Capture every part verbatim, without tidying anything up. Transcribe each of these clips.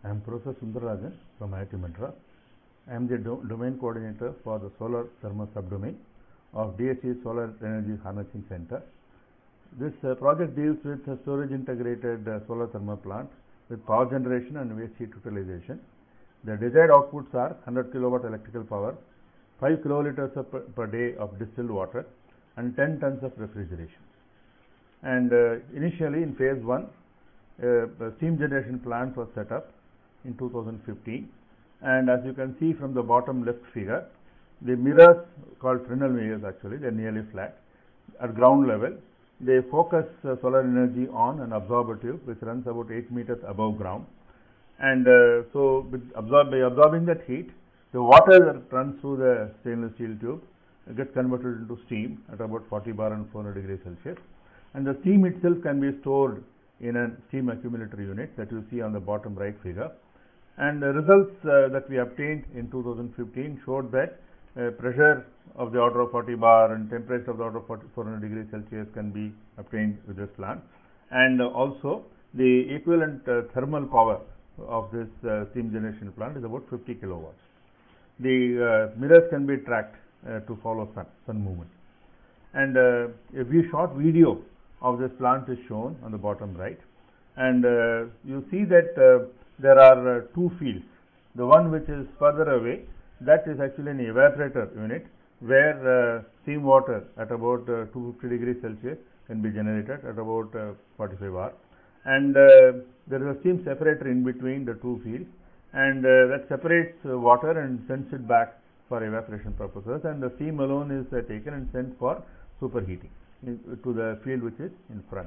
I am Professor Sundararajan from I I T Madras. I am the do domain coordinator for the solar thermal subdomain of D H E Solar Energy Harnessing Center. This uh, project deals with a storage integrated uh, solar thermal plant with power generation and waste heat utilization. The desired outputs are one hundred kilowatt electrical power, five kiloliters per, per day of distilled water, and ten tons of refrigeration. And uh, initially in phase one, uh, the steam generation plant was set up in two thousand fifteen, and as you can see from the bottom left figure, the mirrors, called Fresnel mirrors actually, they are nearly flat. At ground level, they focus uh, solar energy on an absorber tube which runs about eight meters above ground, and uh, so with absorb by absorbing that heat, the water that runs through the stainless steel tube gets converted into steam at about forty bar and four hundred degrees Celsius, and the steam itself can be stored in a steam accumulator unit that you see on the bottom right figure. And the results uh, that we obtained in two thousand fifteen showed that uh, pressure of the order of forty bar and temperature of the order of four hundred degrees Celsius can be obtained with this plant, and uh, also the equivalent uh, thermal power of this uh, steam generation plant is about fifty kilowatts. The uh, mirrors can be tracked uh, to follow sun, sun movement, and uh, a view short video of this plant is shown on the bottom right, and uh, you see that uh, there are uh, two fields. The one which is further away, that is actually an evaporator unit where uh, steam water at about uh, two hundred fifty degrees Celsius can be generated at about uh, forty-five bar, and uh, there is a steam separator in between the two fields, and uh, that separates uh, water and sends it back for evaporation purposes, and the steam alone is uh, taken and sent for superheating in, to the field which is in front.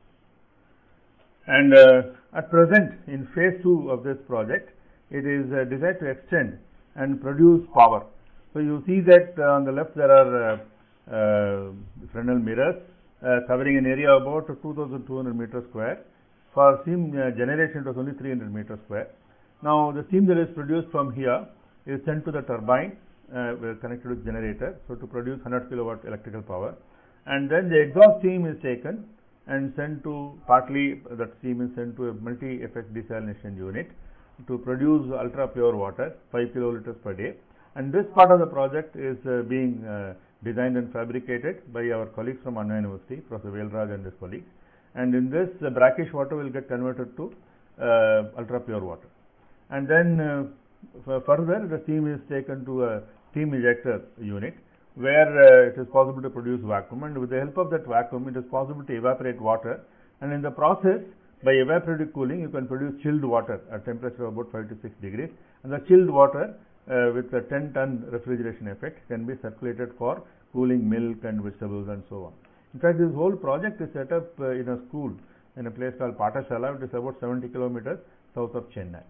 And uh, at present in phase two of this project, it is uh, designed to extend and produce power. So you see that uh, on the left there are uh, uh, Fresnel mirrors uh, covering an area about two thousand two hundred meters square. For steam uh, generation it was only three hundred meters square. Now the steam that is produced from here is sent to the turbine uh, connected with generator, so to produce one hundred kilowatt electrical power, and then the exhaust steam is taken and sent to, partly that steam is sent to a multi-effect desalination unit to produce ultra pure water, five kiloliters per day. And this part of the project is uh, being uh, designed and fabricated by our colleagues from Anna University, Professor Velraj and his colleagues. And in this, uh, brackish water will get converted to uh, ultra pure water. And then uh, further, the steam is taken to a steam ejector unit, where uh, it is possible to produce vacuum, and with the help of that vacuum it is possible to evaporate water, and in the process by evaporative cooling you can produce chilled water at temperature of about five to six degrees, and the chilled water uh, with a ten ton refrigeration effect can be circulated for cooling milk and vegetables and so on. In fact, this whole project is set up uh, in a school in a place called Pathashala, which is about seventy kilometers south of Chennai.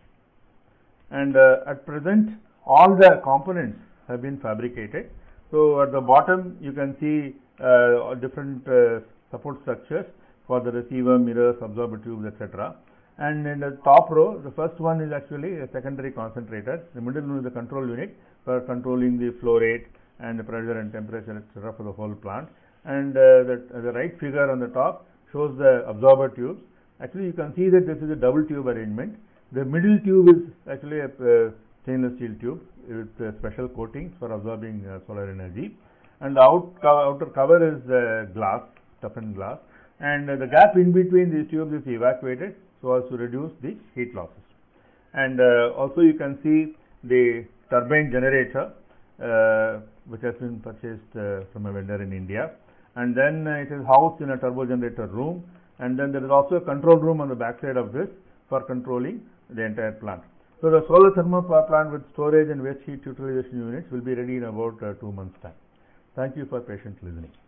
And uh, at present all the components have been fabricated. So at the bottom you can see uh, different uh, support structures for the receiver, mirrors, absorber tubes, et cetera. And in the top row, the first one is actually a secondary concentrator. The middle one is the control unit for controlling the flow rate and the pressure and temperature, et cetera for the whole plant. And uh, the, uh, the right figure on the top shows the absorber tubes. Actually, you can see that this is a double tube arrangement. The middle tube is actually a uh, stainless steel tube with uh, special coatings for absorbing uh, solar energy, and the out co outer cover is uh, glass, toughened glass, and uh, the gap in between these tubes is evacuated so as to reduce the heat losses. And uh, also you can see the turbine generator uh, which has been purchased uh, from a vendor in India, and then uh, it is housed in a turbo generator room, and then there is also a control room on the back side of this for controlling the entire plant. So the solar thermal power plant with storage and waste heat utilization units will be ready in about uh, two months' time. Thank you for patient listening.